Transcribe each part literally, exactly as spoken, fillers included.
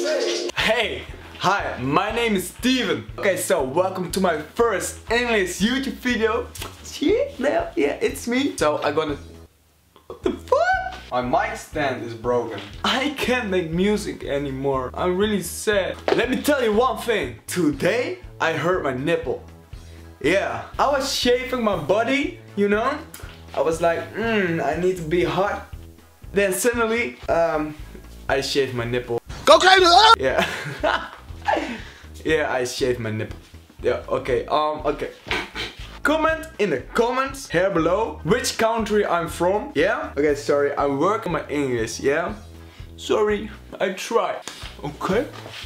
Hey! Hi, my name is Steven. Okay, so welcome to my first English YouTube video. Yeah, yeah, it's me. So I'm gonna... What the fuck? My mic stand is broken. I can't make music anymore. I'm really sad. Let me tell you one thing. Today, I hurt my nipple. Yeah, I was shaving my body, you know? I was like, mmm, I need to be hot. Then suddenly, um, I shaved my nipple. Go crazy! Yeah. Yeah, I shaved my nipple. Yeah, okay, um, okay. Comment in the comments here below which country I'm from, yeah? Okay, sorry, I work on my English, yeah? Sorry, I tried, okay?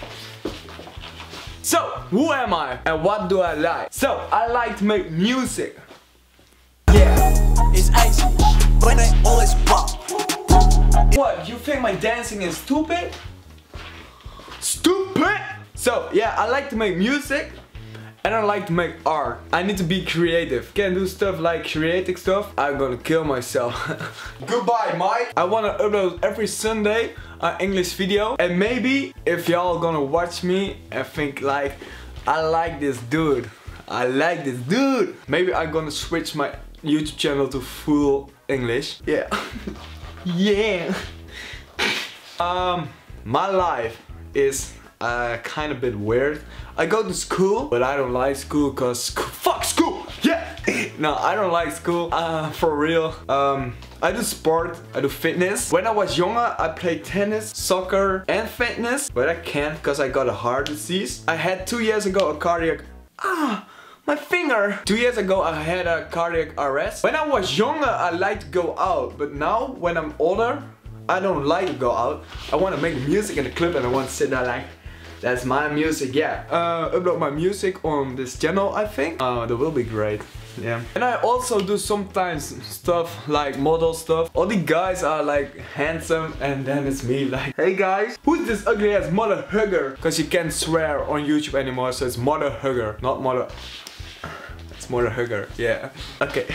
So, who am I and what do I like? So, I like to make music. Yeah. It's icy when I always pop. What, you think my dancing is stupid? Stupid! So, yeah, I like to make music. And I like to make art. I need to be creative. Can't do stuff like creative stuff. I'm gonna kill myself. Goodbye, Mike. I wanna upload every Sunday an English video. And maybe if y'all gonna watch me and think like, I like this dude. I like this dude. Maybe I'm gonna switch my YouTube channel to full English. Yeah. Yeah. Um, my life is uh, kind of bit weird. I go to school, but I don't like school cause sc fuck school. Yeah. No, I don't like school. Uh, for real. Um, I do sport. I do fitness. When I was younger, I played tennis, soccer, and fitness, but I can't cause I got a heart disease. I had two years ago a cardiac. Ah. My finger! Two years ago I had a cardiac arrest. When I was younger I liked to go out, but now when I'm older I don't like to go out. I want to make music in the club and I want to sit there like, that's my music, yeah. Uh, upload my music on this channel I think. Uh, that will be great, yeah. And I also do sometimes stuff like model stuff. All the guys are like handsome and then it's me like, hey guys, who's this ugly ass mother hugger? Cause you can't swear on YouTube anymore, so it's mother hugger, not mother... It's mother hugger, yeah. Okay.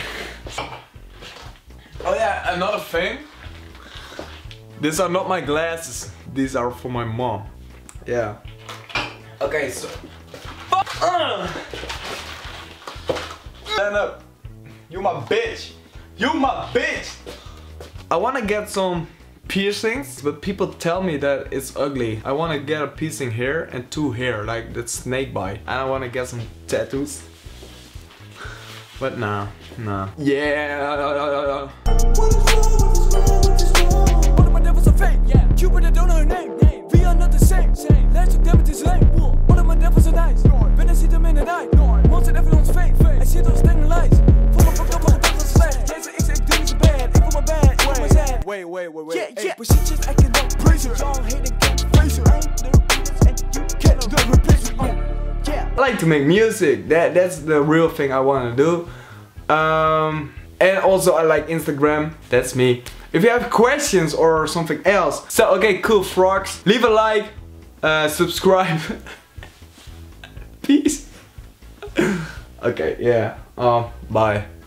Oh yeah, another thing. These are not my glasses. These are for my mom. Yeah. Okay, so. Uh. Stand up. You my bitch. You my bitch. I wanna get some piercings, but people tell me that it's ugly. I wanna get a piercing here and two here, like that snake bite. And I wanna get some tattoos. But nah, nah. Yeah. What is wrong? What is wrong? What is wrong? All of my devils are fake. Yeah. Cupid, I don't know her name. name. We are not the same. Same. Let's look them, it is lame. All of my devils are nice. Lord. When I see them in the night. Lord. Once and everyone's fake. fake. I see those stinging lights. Voor mijn fuck up, my devils are slack. Deze X, ik doe ze bad. Ik voel my bad. Ik voel my sad. Wait, wait, wait, wait. Yeah, yeah. Positions, I cannot praise it. Y'all hating, can't face it. I ain't the replace and you cannot replace it. Yeah. I like to make music. That That's the real thing I wanna do. Um, and also I like Instagram, that's me. If you have questions or something else. So okay, cool frogs. Leave a like, uh, subscribe. Peace. Okay, yeah, um, bye.